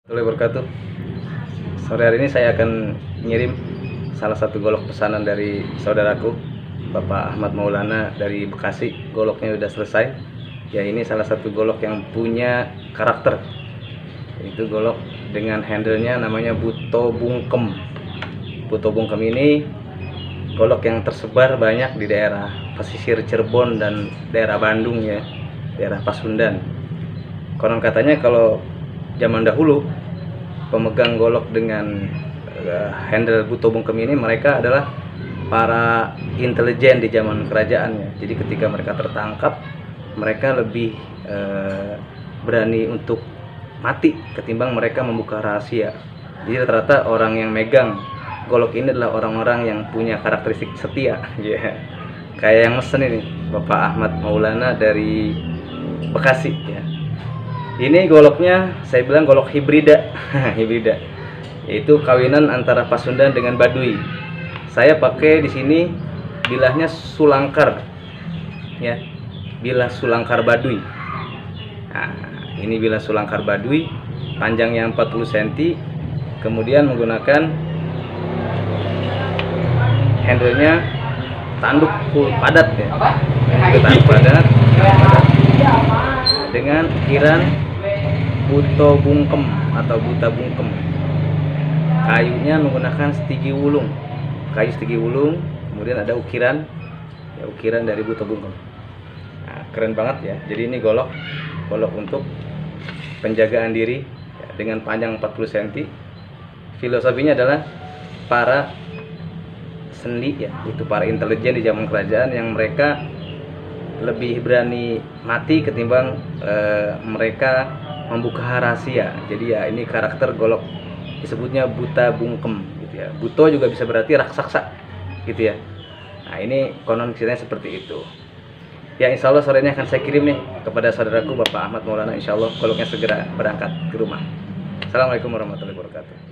Wabarakatuh. Sore hari ini saya akan ngirim salah satu golok pesanan dari saudaraku, Bapak Ahmad Maulana dari Bekasi. Goloknya sudah selesai. Ya, ini salah satu golok yang punya karakter. Itu golok dengan handlenya namanya Buto Bungkem. Buto Bungkem ini golok yang tersebar banyak di daerah pesisir Cirebon dan daerah Bandung ya, daerah Pasundan. Konon katanya kalau zaman dahulu pemegang golok dengan handle Buto Bungkem ini mereka adalah para intelijen di zaman kerajaan ya. Jadi ketika mereka tertangkap, mereka lebih berani untuk mati ketimbang mereka membuka rahasia. Jadi rata-rata orang yang megang golok ini adalah orang-orang yang punya karakteristik setia ya. Kayak yang mesen ini Bapak Ahmad Maulana dari Bekasi ya. Ini goloknya saya bilang golok hibrida hibrida, yaitu kawinan antara Pasundan dengan Baduy. Saya pakai di sini bilahnya sulangkar ya, bilah sulangkar Baduy. Nah, ini bilah sulangkar Baduy, panjangnya 40 cm, kemudian menggunakan handlenya tanduk full padat ya, itu tanduk padat dengan ukiran Buto Bungkem atau Buta Bungkem. Kayunya menggunakan stigi wulung, kayu stigi wulung, kemudian ada ukiran ya, ukiran dari Buto Bungkem. Nah, keren banget ya. Jadi ini golok untuk penjagaan diri ya, dengan panjang 40 cm. Filosofinya adalah para sendi ya, itu para intelijen di zaman kerajaan yang mereka lebih berani mati ketimbang mereka membuka rahasia. Jadi ya ini karakter golok disebutnya Buta Bungkem gitu ya. Buto juga bisa berarti raksasa gitu ya. Nah, ini konon ceritanya seperti itu. Ya, insya Allah sore ini akan saya kirim nih kepada saudaraku Bapak Ahmad Maulana. Insya Allah goloknya segera berangkat ke rumah. Assalamualaikum warahmatullahi wabarakatuh.